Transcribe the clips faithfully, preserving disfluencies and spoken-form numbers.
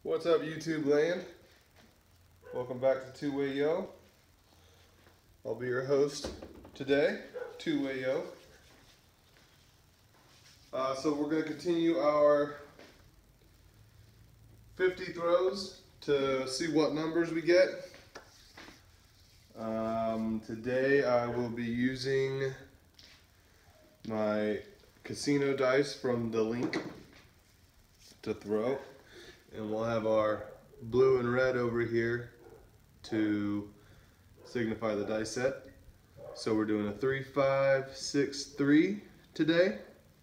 What's up, YouTube land? Welcome back to Two Way Yo. I'll be your host today, Two Way Yo. Uh, so we're going to continue our fifty throws to see what numbers we get. Um, today I will be using my casino dice from the link to throw. And we'll have our blue and red over here to signify the dice set. So we're doing a three, five, six, three today.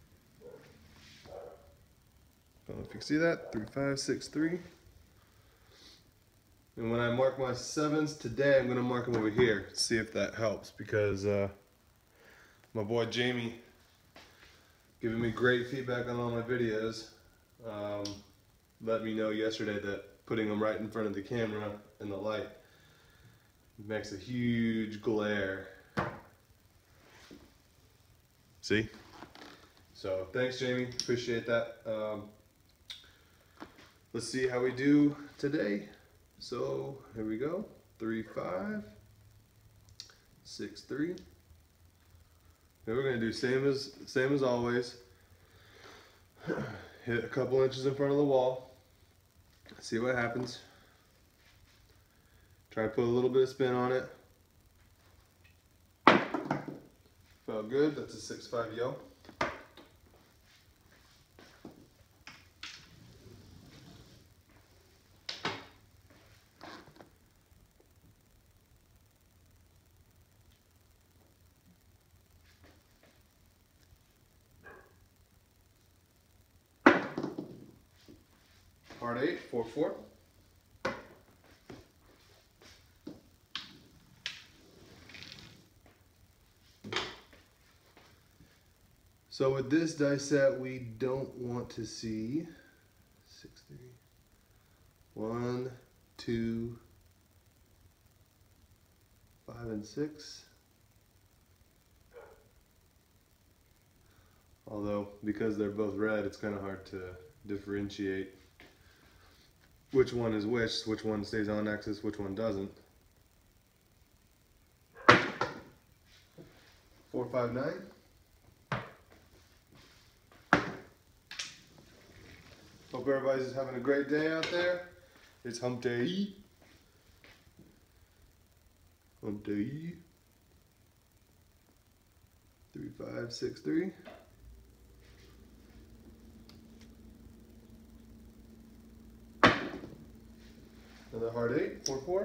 Don't know if you can see that. Three, five, six, three. And when I mark my sevens today, I'm gonna mark them over here. See if that helps, because uh, my boy Jamie giving me great feedback on all my videos. Um, let me know yesterday that putting them right in front of the camera and the light makes a huge glare. See? So thanks, Jamie, appreciate that. Um, let's see how we do today. So here we go, three, five, six, three. And we're gonna do same as, same as always. Hit a couple inches in front of the wall. See what happens. Try to put a little bit of spin on it. Felt good. That's a six five yo. Hard eight, four four. So with this dice set, we don't want to see six, three, one, two, five, and six. Although, because they're both red, it's kind of hard to differentiate which one is which, which one stays on axis, which one doesn't. Four, five, nine. Hope everybody's having a great day out there. It's hump day. Hump day. Three, five, six, three. Another hard eight, four, four.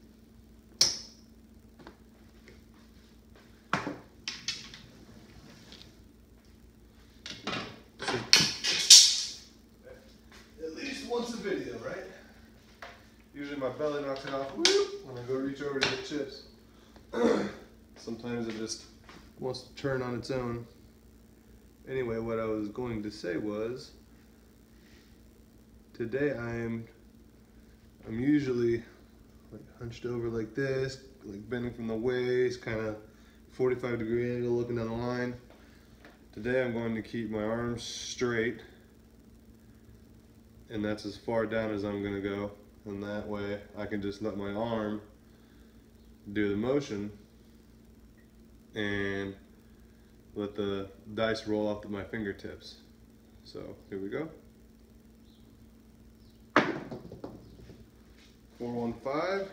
At least once a video, right? Usually my belly knocks it off whoop, when I go reach over to get chips. Sometimes it just wants to turn on its own. Anyway, what I was going to say was, today I'm I'm usually like hunched over like this, like bending from the waist, kind of forty-five degree angle looking down the line. Today I'm going to keep my arms straight, and that's as far down as I'm going to go, and that way I can just let my arm do the motion and let the dice roll off my fingertips. So here we go. Four, one, five.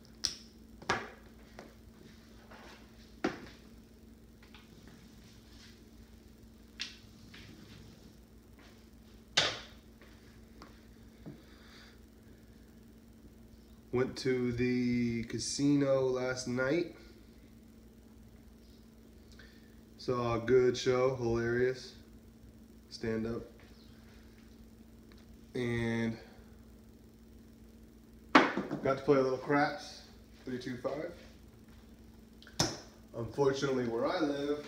Went to the casino last night. Saw a good show, hilarious, stand up. And got to play a little craps, three, two, five. Unfortunately, where I live,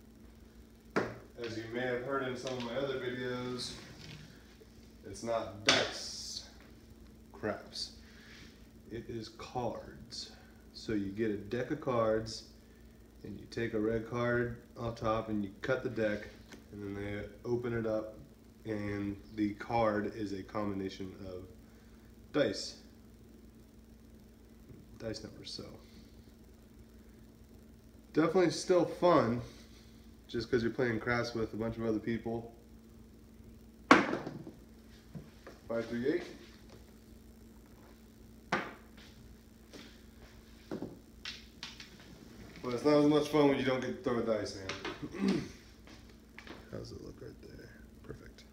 as you may have heard in some of my other videos, it's not dice craps. It is cards. So you get a deck of cards, and you take a red card on top, and you cut the deck, and then they open it up, and the card is a combination of dice. Dice numbers, so. Definitely still fun, just because you're playing craps with a bunch of other people. Five, three, eight. But it's not as much fun when you don't get to throw a dice, man. How's it look right there? Perfect.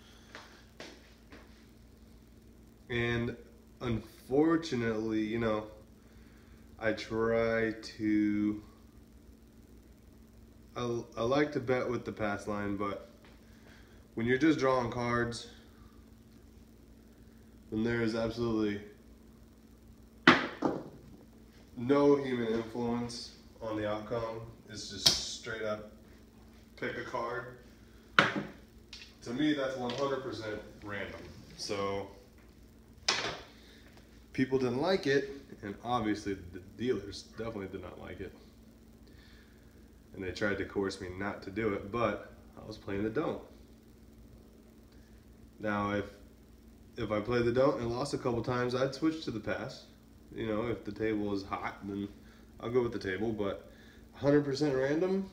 And unfortunately, you know, I try to, I, I like to bet with the pass line, but when you're just drawing cards, then there is absolutely no human influence on the outcome. It's just straight up pick a card. To me, that's one hundred percent random. So people didn't like it, and obviously the dealers definitely did not like it. And they tried to coerce me not to do it, but I was playing the don't. Now, if if I played the don't and lost a couple times, I'd switch to the pass. You know, if the table is hot, then I'll go with the table, but one hundred percent random,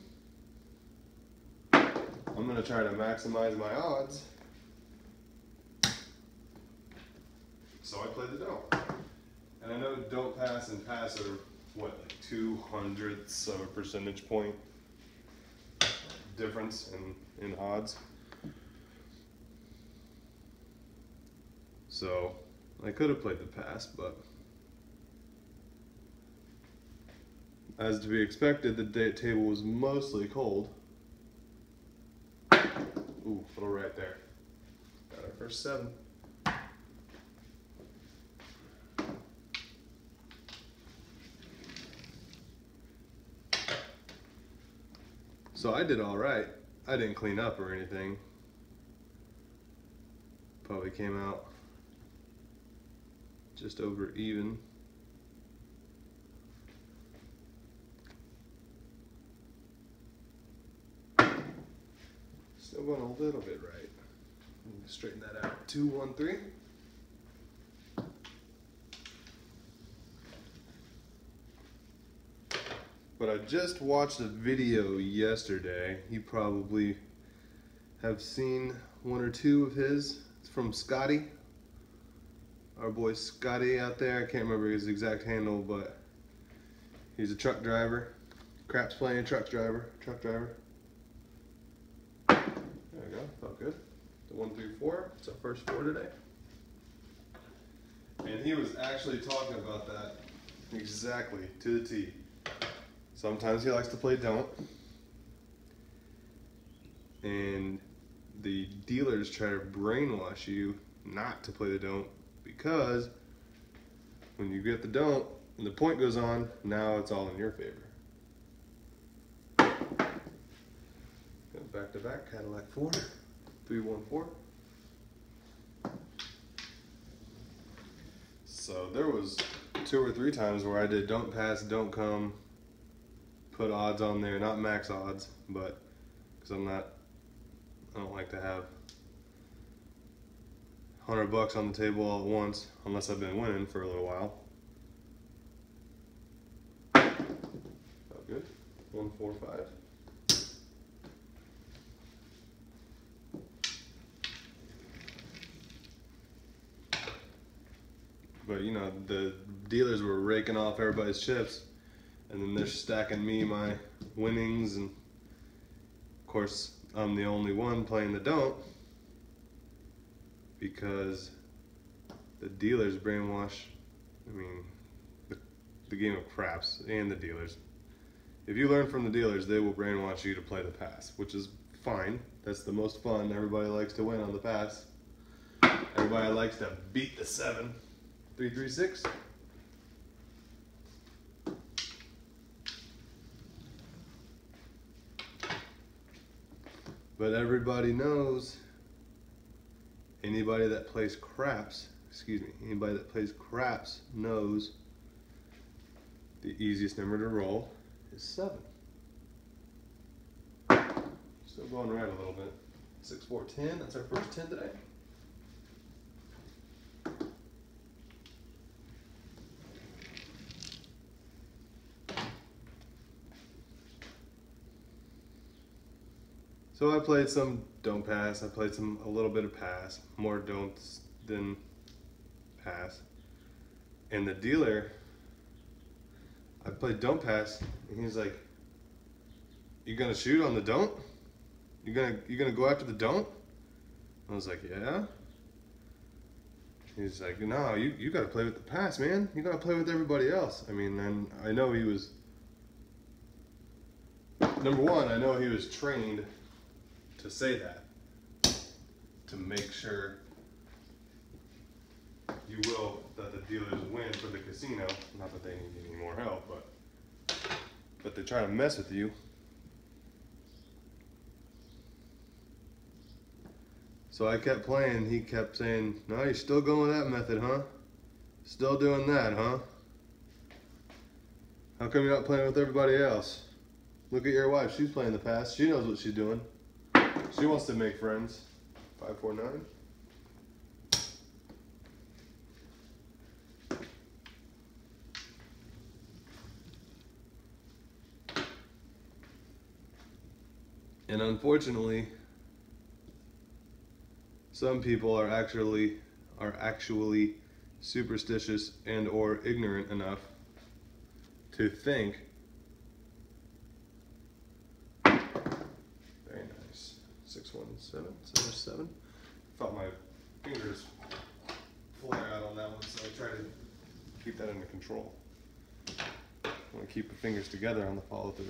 I'm gonna try to maximize my odds. So I played the don't. And I know don't pass and pass are, what, like two hundredths of a percentage point difference in, in odds. So I could have played the pass, but as to be expected, the day table was mostly cold. Ooh, little right there. Got our first seven. So I did all right. I didn't clean up or anything. Probably came out just over even. Still going a little bit right. Straighten that out. Two, one, three. But I just watched a video yesterday. You probably have seen one or two of his. It's from Scotty. Our boy Scotty out there. I can't remember his exact handle, but he's a truck driver. Craps playing truck driver. Truck driver. There we go. Felt good. The one through four. It's our first four today. And he was actually talking about that exactly to the T. Sometimes he likes to play don't. And the dealers try to brainwash you not to play the don't, because when you get the don't and the point goes on, now it's all in your favor. Go back to back, Cadillac four, three, one, four. So there was two or three times where I did don't pass, don't come, put odds on there, not max odds, but because I'm not, I don't like to have one hundred bucks on the table all at once, unless I've been winning for a little while. Felt good. One, four, five. But you know, the dealers were raking off everybody's chips, and then they're stacking me my winnings, and of course I'm the only one playing the don't, because the dealers brainwash, I mean, the, the game of craps and the dealers. If you learn from the dealers, they will brainwash you to play the pass, which is fine. That's the most fun. Everybody likes to win on the pass. Everybody likes to beat the seven. Three, three, six. But everybody knows, anybody that plays craps, excuse me, anybody that plays craps knows the easiest number to roll is seven. Still going right a little bit. Six, four, ten, that's our first ten today. So I played some don't pass, I played some a little bit of pass, more don'ts than pass. And the dealer, I played don't pass, and he's like, "You gonna shoot on the don't? You gonna you gonna go after the don't?" I was like, "Yeah." He's like, "No, you you gotta play with the pass, man. You gotta play with everybody else." I mean, and I know he was. Number one, I know he was trained to say that, to make sure, you will, that the dealers win for the casino. Not that they need any more help, but but they try to mess with you. So I kept playing. He kept saying, "No, you're still going that method, huh? Still doing that, huh? How come you're not playing with everybody else? Look at your wife. She's playing the pass. She knows what she's doing. She wants to make friends." five four nine. And unfortunately, some people are actually are actually superstitious and or ignorant enough to think, very nice, six one seven, seven seven. Felt my fingers flare out on that one, so I try to keep that under control. I want to keep the fingers together on the follow through.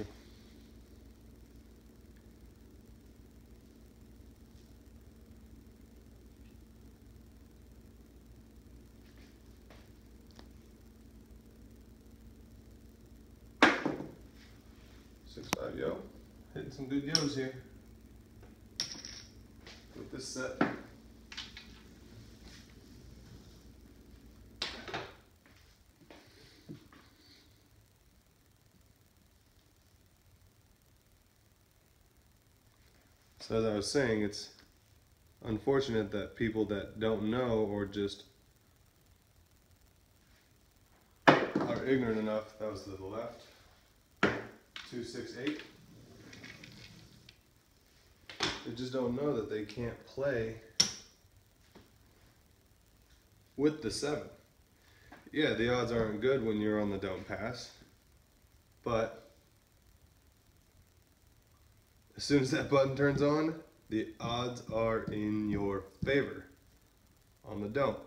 six five yo. Hitting some good yos here with this set. So as I was saying, it's unfortunate that people that don't know or just are ignorant enough, that was to the left, two six eight, they just don't know that they can't play with the seven. Yeah, the odds aren't good when you're on the don't pass, but as soon as that button turns on, the odds are in your favor on the don't.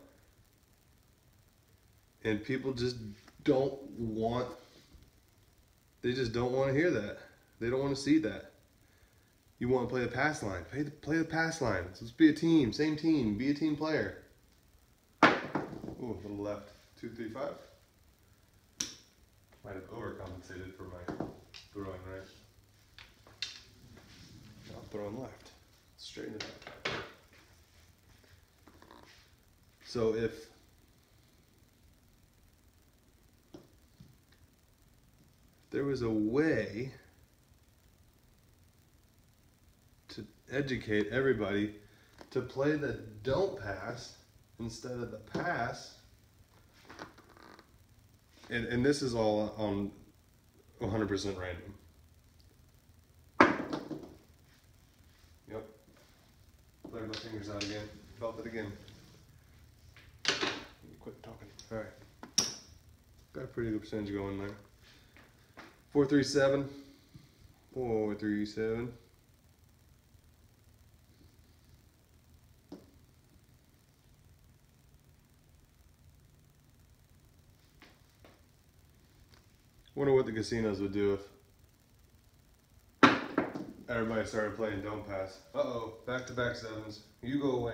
And people just don't want, they just don't want to hear that. They don't want to see that. You want to play the pass line, play the, play the pass line. So let's be a team, same team, be a team player. Ooh, a little left, two three five. Might have overcompensated for my throwing right. Now throwing left, straighten it up. So if there was a way to educate everybody to play the don't pass instead of the pass, and, and this is all on one hundred percent random. Yep. Flared my fingers out again. Felt it again. Quit talking. All right. Got a pretty good percentage going there. Four three seven. Four three seven. Wonder what the casinos would do if everybody started playing don't pass. Uh oh, back to back sevens. You go away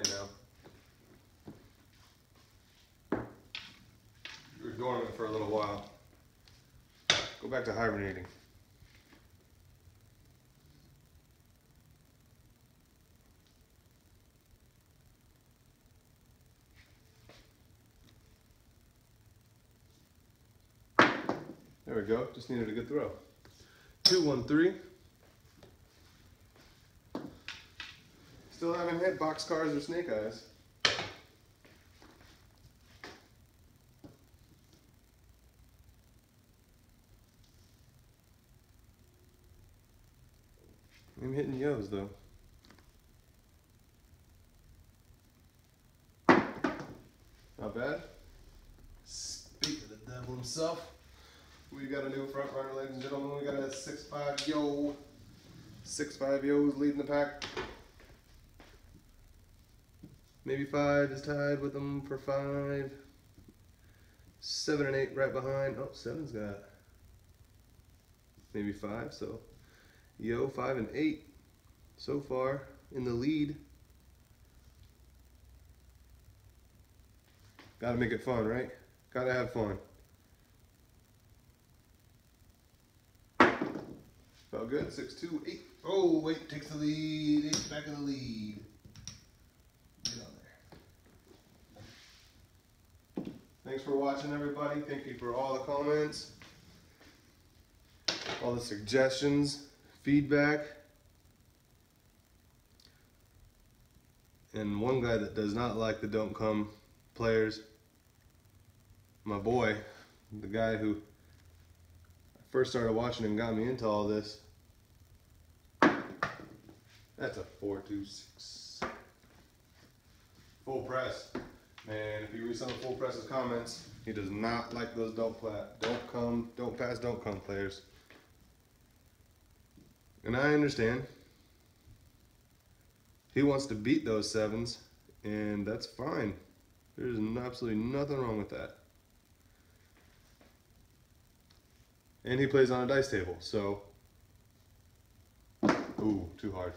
now. You're dormant for a little while. Go back to hibernating. There we go, just needed a good throw. Two, one, three. Still haven't hit boxcars or snake eyes. I'm hitting yos though. bad. Speak of the devil himself. We got a new front runner, ladies and gentlemen. We got a six five yo. six five yo's leading the pack. Maybe five is tied with them for five. Seven and eight right behind. Oh, seven's got maybe five. So yo, five and eight so far in the lead. Gotta make it fun, right? Gotta have fun. Felt good. Six, two, eight. Oh, wait, takes the lead. Eight back in the lead. Get on there. Thanks for watching, everybody. Thank you for all the comments, all the suggestions, feedback. And one guy that does not like the Don't Come players, my boy, the guy who first started watching and got me into all this. That's a four two six. Full press. Man, if you read some of Full Press's comments, he does not like those don't plat, don't come, don't pass, don't come players. And I understand. He wants to beat those sevens, and that's fine. There's absolutely nothing wrong with that. And he plays on a dice table, so. Ooh, too hard.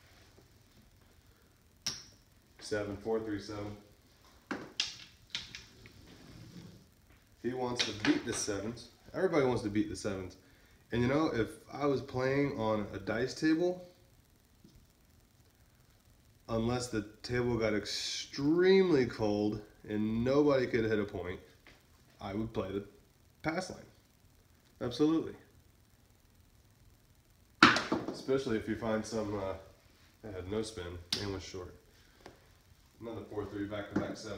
Seven, four, three, seven. He wants to beat the sevens. Everybody wants to beat the sevens. And you know, if I was playing on a dice table, unless the table got extremely cold and nobody could hit a point, I would play the pass line. Absolutely. Especially if you find some, uh, that had no spin and was short. Another four three back to back seven.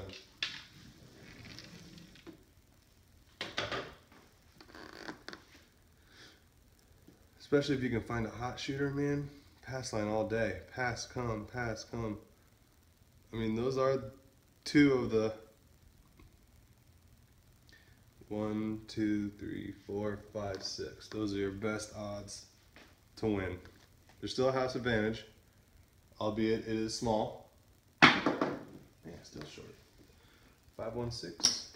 Especially if you can find a hot shooter, man. Pass line all day. Pass, come, pass, come. I mean, those are two of the one, two, three, four, five, six. Those are your best odds to win. There's still a house advantage, albeit it is small. Man, still short. five one six.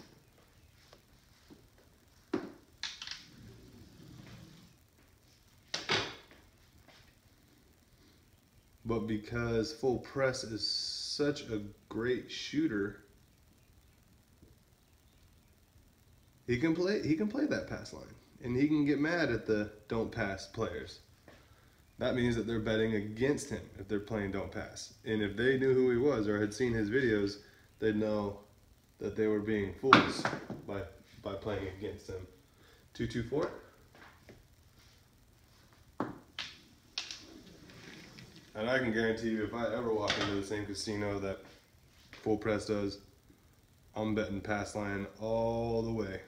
But because Full Press is such a great shooter, he can play he can play that pass line. And he can get mad at the don't pass players. That means that they're betting against him if they're playing don't pass. And if they knew who he was or had seen his videos, they'd know that they were being fools by by playing against him. two two four. And I can guarantee you, if I ever walk into the same casino that Full Press does, I'm betting pass line all the way.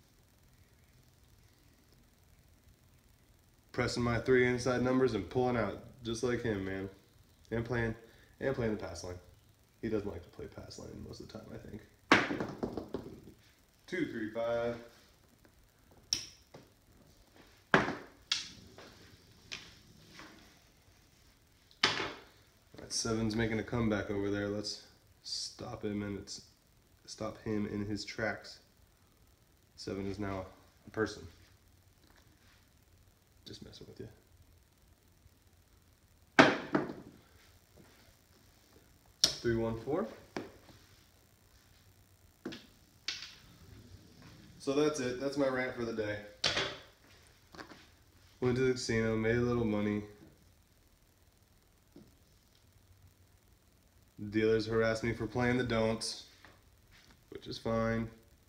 Pressing my three inside numbers and pulling out just like him, man. And playing and playing the pass line. He doesn't like to play pass line most of the time, I think. Two, three, five. Alright, seven's making a comeback over there. Let's stop him and it's stop him in his tracks. Seven is now a person. Just messing with you. Three, one, four. So that's it. That's my rant for the day. Went to the casino, made a little money. Dealers harassed me for playing the don'ts, which is fine.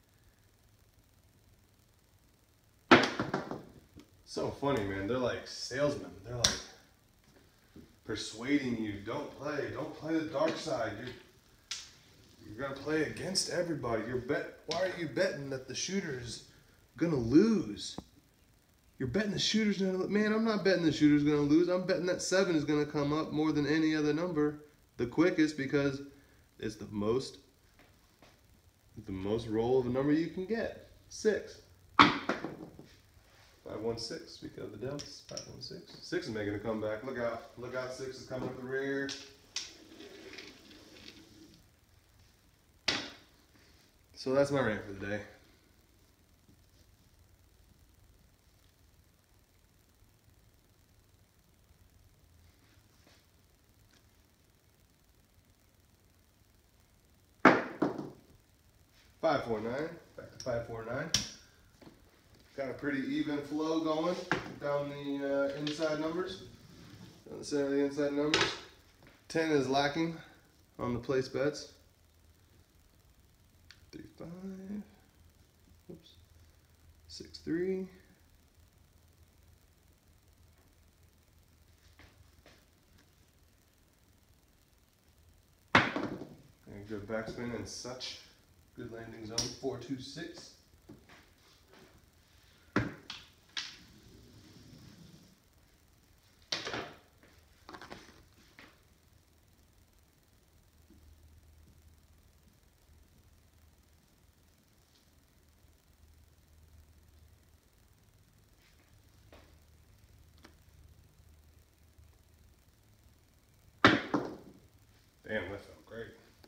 So funny, man. They're like salesmen. They're like persuading you, don't play, don't play the dark side. You're, you're gonna play against everybody. You're bet. Why are you betting that the shooter's gonna lose? You're betting the shooter's gonna lose. Man, I'm not betting the shooter's gonna lose. I'm betting that seven is gonna come up more than any other number, the quickest, because it's the most the most roll of a number you can get. Six. five one six, speaking of the Dells, five one six. Six is making a comeback. Look out. Look out, six is coming up the rear. So that's my rant for the day. five four nine, back to five four nine. Got a pretty even flow going down the uh, inside numbers, down the center of the inside numbers. ten is lacking on the place bets. three five, oops, six three. And good backspin and such. Good landing zone, four two six. Damn, that felt great.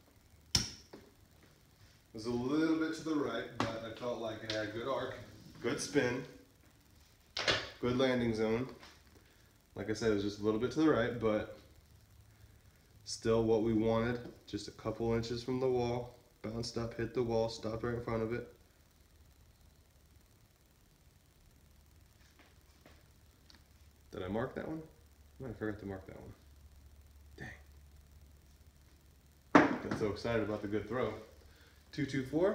It was a little bit to the right, but I felt like it had good arc, good spin, good landing zone. Like I said, it was just a little bit to the right, but still what we wanted. Just a couple inches from the wall, bounced up, hit the wall, stopped right in front of it. Did I mark that one? No, I forgot to mark that one. Dang. Got so excited about the good throw. two two four.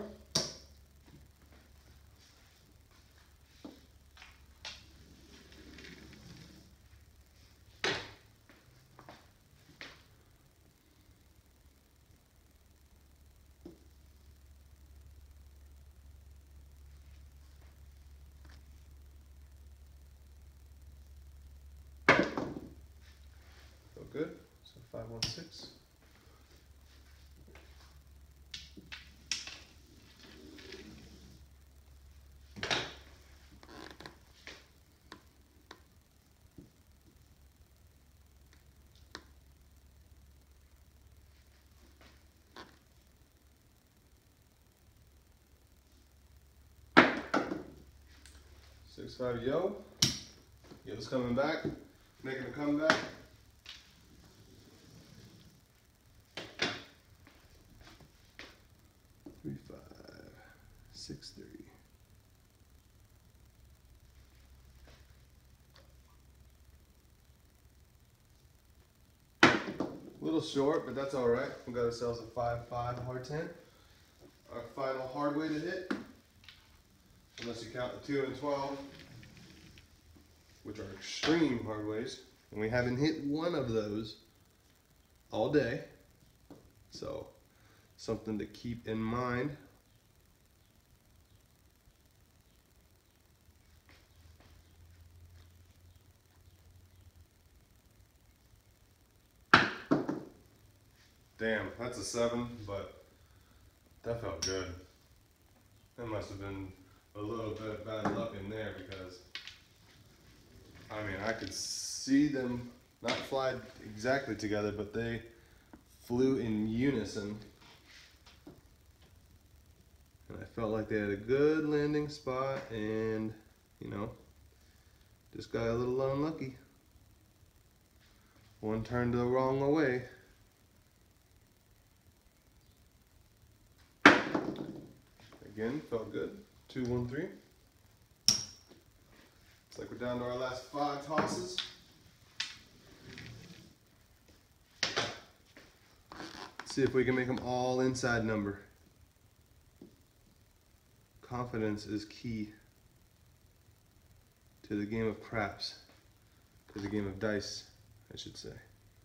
So good. So five one six. Six five yo. Yo's coming back, making a comeback. Three five six three. A little short, but that's all right. We got ourselves a five five hard ten. Our final hard way to hit, unless you count the two and twelve, which are extreme hard ways, and we haven't hit one of those all day. So something to keep in mind. Damn, that's a seven, but that felt good. That must have been a little bit of bad luck in there, because I mean, I could see them not fly exactly together, but they flew in unison. And I felt like they had a good landing spot, and you know, just got a little unlucky. One turned the wrong way. Again, felt good. Two, one, three. Looks like we're down to our last five tosses. See if we can make them all inside number. Confidence is key to the game of craps, to the game of dice, I should say.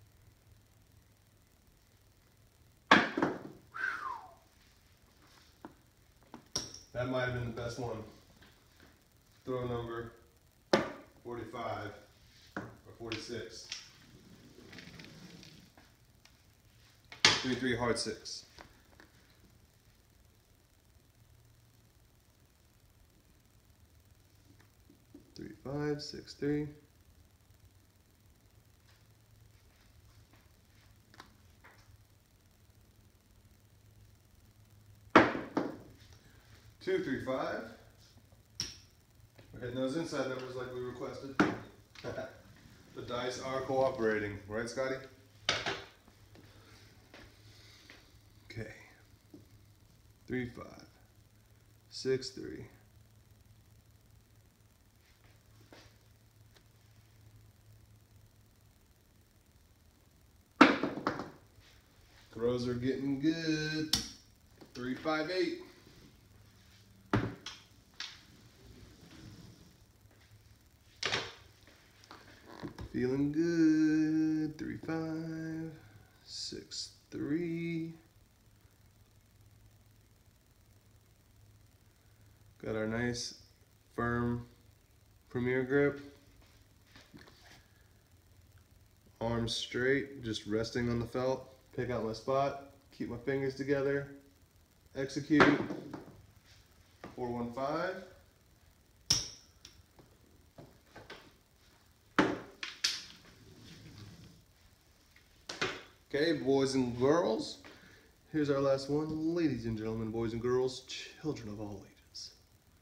That might have been the best one. Throw number forty-five or forty-six. three three hard six. three, five, six, three. Two, three, five. We're hitting those inside numbers like we requested. The dice are cooperating, right, Scotty? Okay. Three, five, six, three. Throws are getting good. Three, five, eight. Feeling good. Three, five, six, three. Got our nice, firm Premier grip. Arms straight, just resting on the felt. Pick out my spot, keep my fingers together, execute. Four, one, five. Okay, boys and girls, here's our last one. Ladies and gentlemen, boys and girls, children of all ages.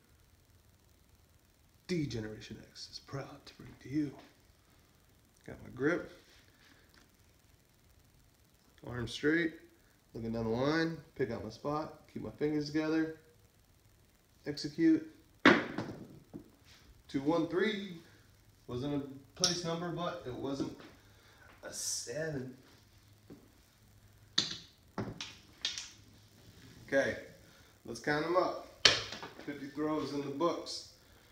D Generation X is proud to bring to you. Got my grip. Arms straight, looking down the line, pick out my spot, keep my fingers together, execute. Two, one, three. Wasn't a place number, but it wasn't a seven. Okay, let's count them up. fifty throws in the books.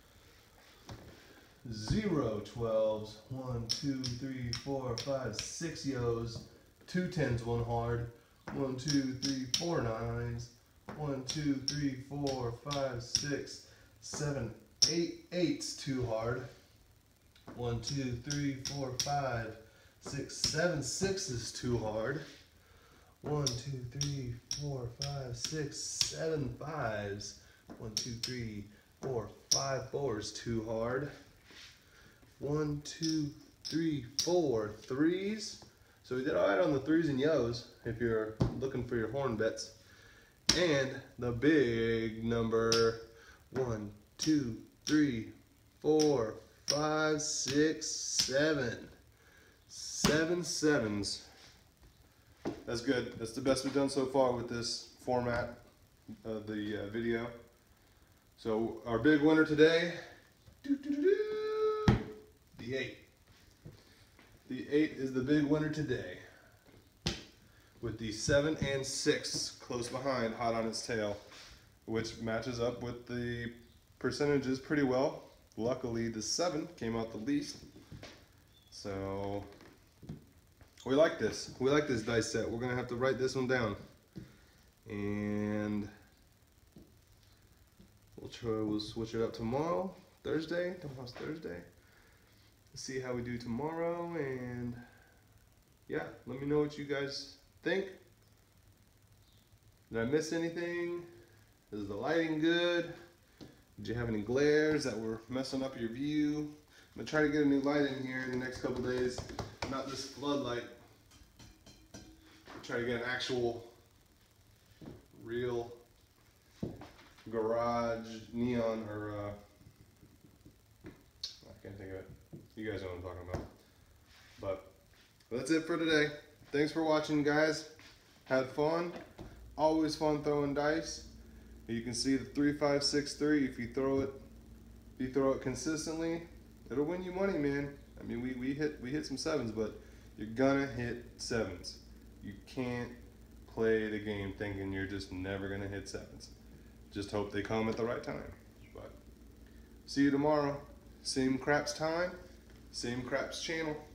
Zero twelves, one, two, three, four, five, six yos, two tens, one hard, one, two, three, four nines, one, two, three, four, five, six, seven, eight eights, two hard, one, two, three, four, five, six, seven sixes, two hard, one, two, three, four, five, six, seven fives, one, two, three, four, five fours, two hard, one, two, three, four threes. So we did all right on the threes and yos if you're looking for your horn bets. And the big number, one, two, three, four, five, six, seven. Seven sevens. That's good. That's the best we've done so far with this format of the uh, video. So our big winner today, doo -doo -doo -doo, the eight. The eight is the big winner today, with the seven and six close behind, hot on its tail, which matches up with the percentages pretty well. Luckily, the seven came out the least. So we like this. We like this dice set. We're gonna have to write this one down, and we'll try. We'll switch it up tomorrow, Thursday. Tomorrow's Thursday. Let's see how we do tomorrow, and yeah, let me know what you guys think. Did I miss anything? Is the lighting good? Did you have any glares that were messing up your view? I'm gonna try to get a new light in here in the next couple days. Not this floodlight. Try to get an actual, real garage neon, or uh, I can't think of it. You guys know what I'm talking about. But that's it for today. Thanks for watching, guys. Had fun. Always fun throwing dice. You can see the three, five, six, three. If you throw it, if you throw it consistently, it'll win you money, man. I mean, we we hit we hit some sevens, but you're gonna hit sevens. You can't play the game thinking you're just never gonna hit sevens. Just hope they come at the right time. But see you tomorrow. Same craps time, same craps channel.